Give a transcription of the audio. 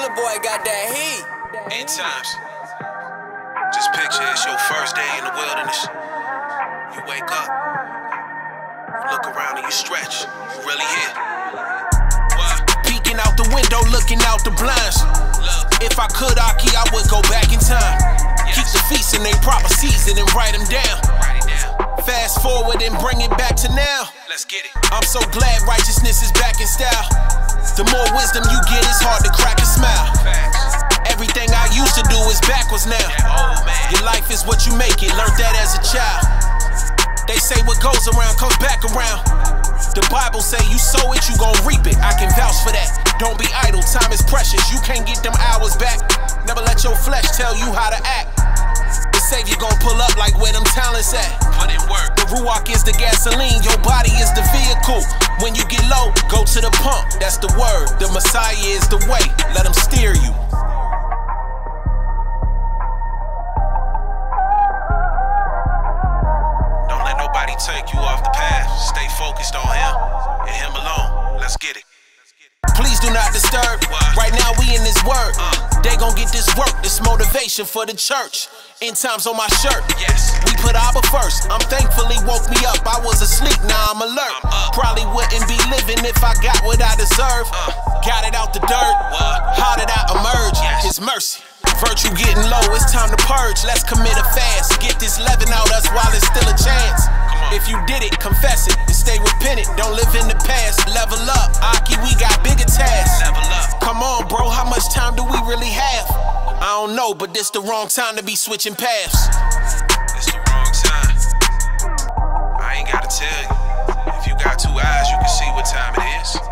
That boy got that heat. End times. Just picture it's your first day in the wilderness. You wake up, look around and you stretch. You really here. What? Peeking out the window, looking out the blinds. Look. If I could, Aki, I would go back in time. Yes. Keep the feasts in their proper season and write them down. Fast forward and bring it back to now. Let's get it. I'm so glad righteousness is back in style. The more wisdom you get, it's hard to crack a smile. Everything I used to do is backwards now. Your life is what you make it, learned that as a child. They say what goes around comes back around. The Bible say you sow it, you gon' reap it. I can vouch for that. Don't be idle, time is precious. You can't get them hours back. Never let your flesh tell you how to act. The Savior gon' pull up like where them talents at. Put in work. The Ruach is the gasoline, your body is the vehicle. When you get low, go to the pump, that's the word. The Messiah is the way, let him steer you. Don't let nobody take you off the path. Stay focused on him and him alone. Let's get it. Please do not disturb. Right now we in this word. They gon' get this work, this motivation for the church. End times on my shirt. Yes. We put Abba first. I'm thankfully woke me up. I was asleep, now I'm alert. Probably wouldn't be living if I got what I deserve. Got it out the dirt. How did I emerge? His mercy. Virtue getting low, it's time to purge. Let's commit a fast. Get this leaven out us while there's still a chance. If you did it, confess it and stay repentant. Don't live in the past. Level up, Aki, we got bigger tasks. Level up. Come on, bro, how much time do we really have? I don't know, but this the wrong time to be switching paths. It's the wrong time. I ain't gotta tell you. If you got two eyes, you can see what time it is.